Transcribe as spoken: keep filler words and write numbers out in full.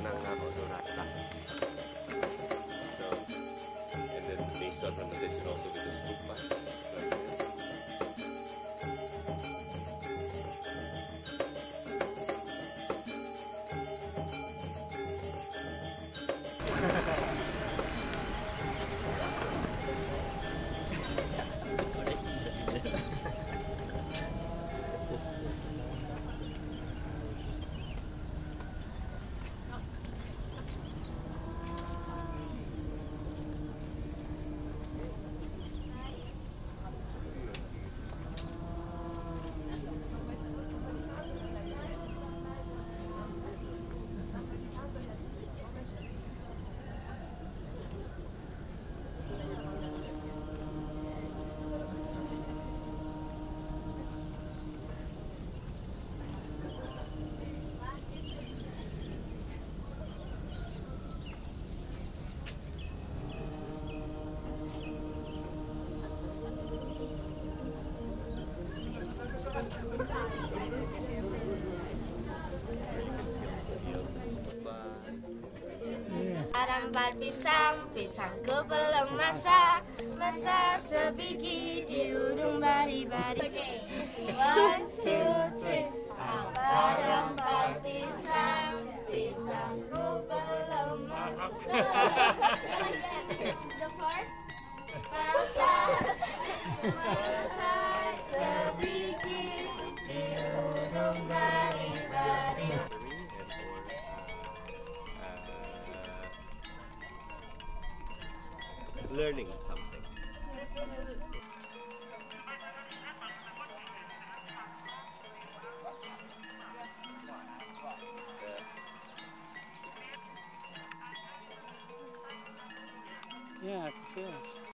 Nang also rata. So, and then based on fermentation also with the stupas. Arambat pisang, pisang ke belum masak, masak sebiji di ujung bari-bari. One, two, three. Arambat pisang, pisang ke belum masak. The first. Masak, masak sebiji di ujung bari-bari. Learning something. Yeah, I can feel it.